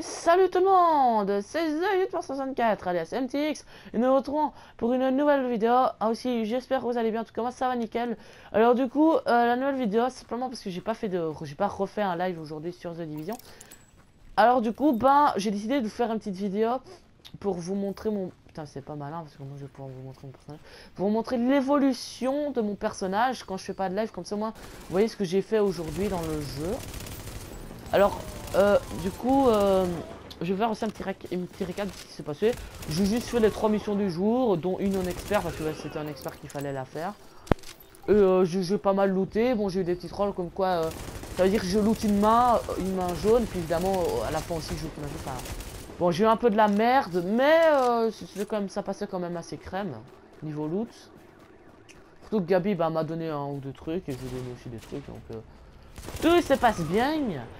Et salut tout le monde, c'est The864 alias MTX et nous nous retrouvons pour une nouvelle vidéo. Ah aussi, j'espère que vous allez bien, en tout cas moi ça va nickel. Alors du coup, la nouvelle vidéo, c'est simplement parce que j'ai pas refait un live aujourd'hui sur The Division. Alors du coup, j'ai décidé de faire une petite vidéo pour vous montrer mon... Putain, c'est pas malin parce que moi je vais pouvoir vous montrer mon personnage. Pour vous montrer l'évolution de mon personnage quand je fais pas de live, comme ça moi, vous voyez ce que j'ai fait aujourd'hui dans le jeu. Alors, du coup, je vais faire aussi un petit récap de ce qui s'est passé. J'ai juste fait les 3 missions du jour, dont une en expert, parce que c'était un expert qu'il fallait la faire. Et j'ai pas mal looté. Bon, j'ai eu des petits trolls comme quoi, ça veut dire que je loot une main jaune, puis évidemment, à la fin aussi, je loot une main jaune. Enfin, bon, j'ai eu un peu de la merde, mais ça passait quand même assez crème, niveau loot. Surtout que Gabi m'a donné un ou deux trucs, et je lui ai donné aussi des trucs, donc tout se passe bien.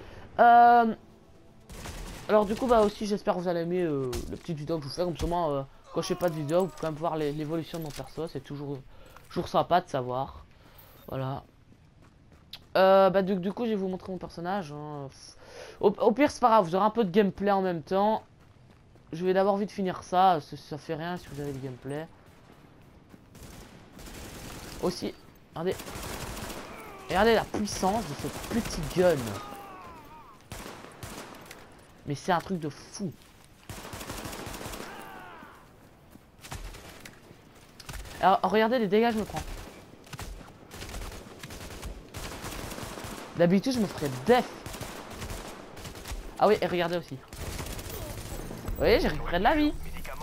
Alors du coup aussi j'espère que vous allez aimer le petit vidéo que je vous fais, comme ça moi quand je fais pas de vidéo vous pouvez quand même voir l'évolution de mon perso, c'est toujours sympa de savoir. Voilà. Du coup je vais vous montrer mon personnage, hein. Au pire c'est pas grave, vous aurez un peu de gameplay en même temps. Je vais d'abord vite finir ça, ça fait rien si vous avez le gameplay. Aussi, regardez la puissance de ce petit gun. Mais c'est un truc de fou. Alors regardez les dégâts que je me prends. D'habitude je me ferais def. Ah oui, et regardez aussi. Vous voyez, j'ai récupéré de la vie.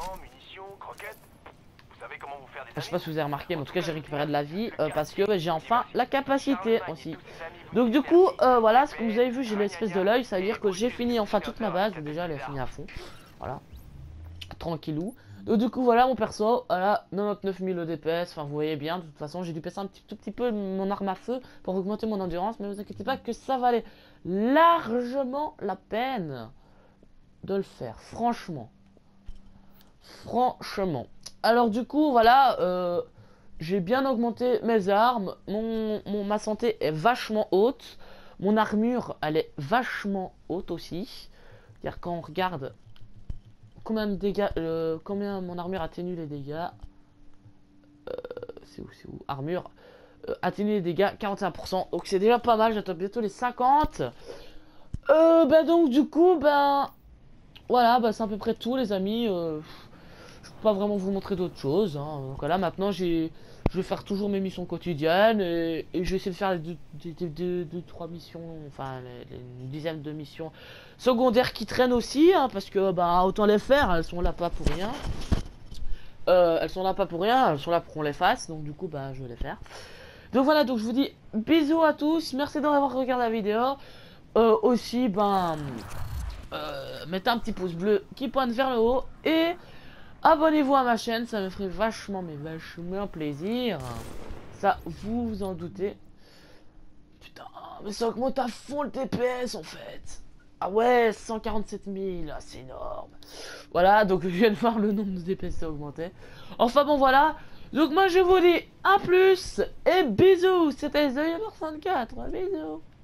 Je sais pas si vous avez remarqué, mais en tout cas j'ai récupéré de la vie parce que j'ai enfin la capacité aussi. Donc du coup, voilà, ce que vous avez vu, j'ai l'espèce de l'œil, ça veut dire que j'ai fini enfin toute ma base. Déjà elle est finie à fond. Voilà. Tranquillou. Donc du coup voilà mon perso, voilà 99 000 DPS, enfin vous voyez bien, de toute façon j'ai dû baisser tout petit peu mon arme à feu pour augmenter mon endurance, mais ne vous inquiétez pas que ça valait largement la peine de le faire, franchement. Franchement. Alors du coup voilà, j'ai bien augmenté mes armes, ma santé est vachement haute, mon armure elle est vachement haute aussi, c'est-à-dire quand on regarde combien de dégâts, combien mon armure atténue les dégâts. C'est où armure atténue les dégâts 41%, donc c'est déjà pas mal, j'attends bientôt les 50. Donc du coup voilà, c'est à peu près tout les amis. Je peux pas vraiment vous montrer d'autres choses, hein. Donc là maintenant je vais faire toujours mes missions quotidiennes et je vais essayer de faire les 2-3 missions, enfin une dizaine de missions secondaires qui traînent aussi, hein, parce que autant les faire, elles sont là pas pour rien. Elles sont là pas pour rien, elles sont là pour qu'on les fasse, donc du coup je vais les faire. Donc voilà, donc je vous dis bisous à tous, merci d'avoir regardé la vidéo. Aussi mettez un petit pouce bleu qui pointe vers le haut et abonnez-vous à ma chaîne, ça me ferait vachement plaisir. Ça, vous vous en doutez. Putain, mais ça augmente à fond le TPS en fait. Ah ouais, 147 000, c'est énorme. Voilà, donc je viens de voir le nombre de DPS augmenté. Enfin bon voilà, donc moi je vous dis à plus et bisous. C'était The864, bisous.